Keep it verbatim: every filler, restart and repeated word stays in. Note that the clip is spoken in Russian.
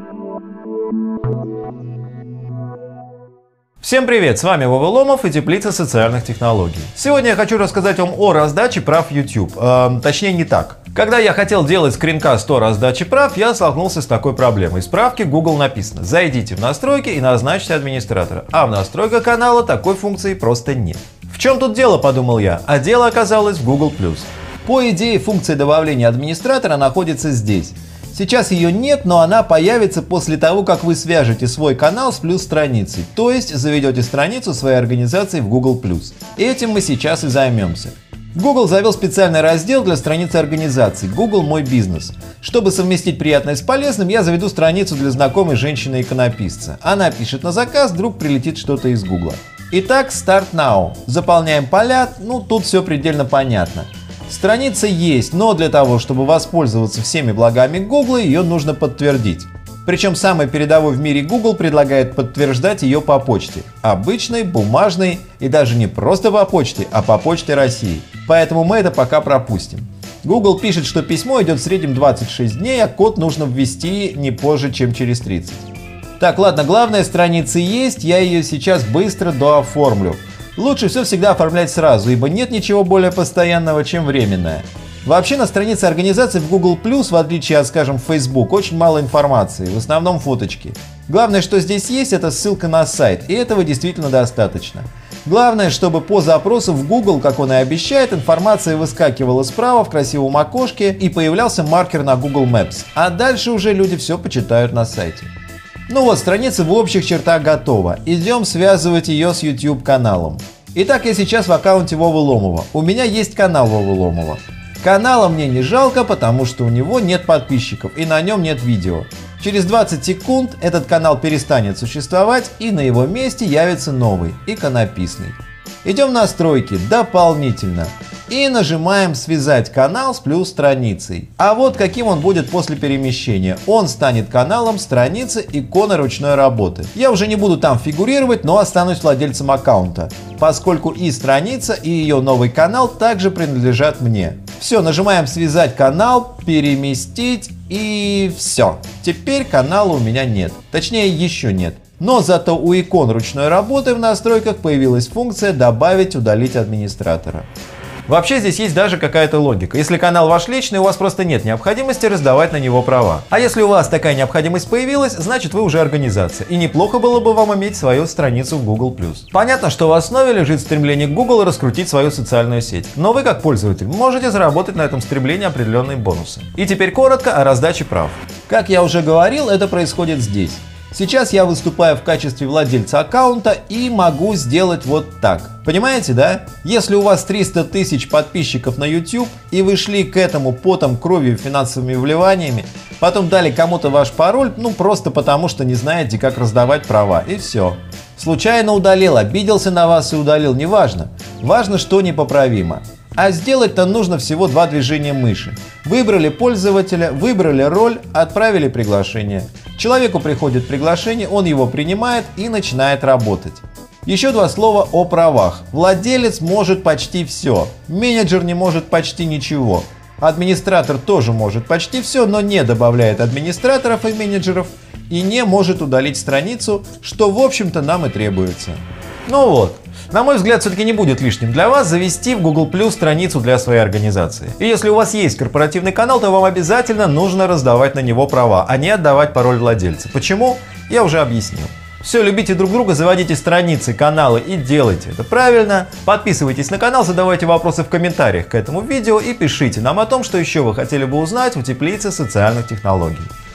Всем привет, с вами Вова Ломов и Теплица социальных технологий. Сегодня я хочу рассказать вам о раздаче прав YouTube, э, точнее не так. Когда я хотел делать скринкаст о раздаче прав, я столкнулся с такой проблемой. В справке Google написано: зайдите в настройки и назначьте администратора. А в настройках канала такой функции просто нет. В чем тут дело, подумал я, а дело оказалось в Google плюс. По идее, функция добавления администратора находится здесь. Сейчас ее нет, но она появится после того, как вы свяжете свой канал с плюс страницей, то есть заведете страницу своей организации в Google плюс. Этим мы сейчас и займемся. Google завел специальный раздел для страницы организации Google Мой бизнес. Чтобы совместить приятное с полезным, я заведу страницу для знакомой женщины-иконописца. Она пишет на заказ, вдруг прилетит что-то из Google. Итак, Start Now. Заполняем поля, ну тут все предельно понятно. Страница есть, но для того, чтобы воспользоваться всеми благами Google, ее нужно подтвердить. Причем самый передовой в мире Google предлагает подтверждать ее по почте. Обычной, бумажной и даже не просто по почте, а по почте России. Поэтому мы это пока пропустим. Google пишет, что письмо идет в среднем двадцать шесть дней, а код нужно ввести не позже, чем через тридцать. Так, ладно, главная страница есть, я ее сейчас быстро дооформлю. Лучше все всегда оформлять сразу, ибо нет ничего более постоянного, чем временное. Вообще на странице организации в Google плюс, в отличие от, скажем, Facebook, очень мало информации, в основном фоточки. Главное, что здесь есть, это ссылка на сайт, и этого действительно достаточно. Главное, чтобы по запросу в Google, как он и обещает, информация выскакивала справа в красивом окошке и появлялся маркер на Google Maps, а дальше уже люди все почитают на сайте. Ну вот, страница в общих чертах готова. Идем связывать ее с YouTube каналом. Итак, я сейчас в аккаунте Вовы Ломова. У меня есть канал Вовы Ломова. Канала мне не жалко, потому что у него нет подписчиков и на нем нет видео. Через двадцать секунд этот канал перестанет существовать, и на его месте явится новый, иконописный. Идем в настройки, дополнительно. И нажимаем «Связать канал с плюс страницей». А вот каким он будет после перемещения. Он станет каналом страницы иконы ручной работы. Я уже не буду там фигурировать, но останусь владельцем аккаунта, поскольку и страница, и ее новый канал также принадлежат мне. Все, нажимаем «Связать канал», «Переместить» и все. Теперь канала у меня нет. Точнее, еще нет. Но зато у икон ручной работы в настройках появилась функция «Добавить, удалить администратора». Вообще здесь есть даже какая-то логика. Если канал ваш личный, у вас просто нет необходимости раздавать на него права. А если у вас такая необходимость появилась, значит вы уже организация. И неплохо было бы вам иметь свою страницу в Google плюс. Понятно, что в основе лежит стремление Google раскрутить свою социальную сеть. Но вы, как пользователь, можете заработать на этом стремлении определенные бонусы. И теперь коротко о раздаче прав. Как я уже говорил, это происходит здесь. Сейчас я выступаю в качестве владельца аккаунта и могу сделать вот так. Понимаете, да? Если у вас триста тысяч подписчиков на YouTube и вы шли к этому потом, кровью, финансовыми вливаниями, потом дали кому-то ваш пароль, ну просто потому, что не знаете, как раздавать права, и все. Случайно удалил, обиделся на вас и удалил, неважно. Важно, что непоправимо. А сделать-то нужно всего два движения мыши. Выбрали пользователя, выбрали роль, отправили приглашение. Человеку приходит приглашение, он его принимает и начинает работать. Еще два слова о правах. Владелец может почти все. Менеджер не может почти ничего. Администратор тоже может почти все, но не добавляет администраторов и менеджеров и не может удалить страницу, что в общем-то нам и требуется. Ну вот. На мой взгляд, все-таки не будет лишним для вас завести в Google плюс страницу для своей организации. И если у вас есть корпоративный канал, то вам обязательно нужно раздавать на него права, а не отдавать пароль владельца. Почему? Я уже объяснил. Все, любите друг друга, заводите страницы, каналы и делайте это правильно. Подписывайтесь на канал, задавайте вопросы в комментариях к этому видео и пишите нам о том, что еще вы хотели бы узнать в Теплице социальных технологий.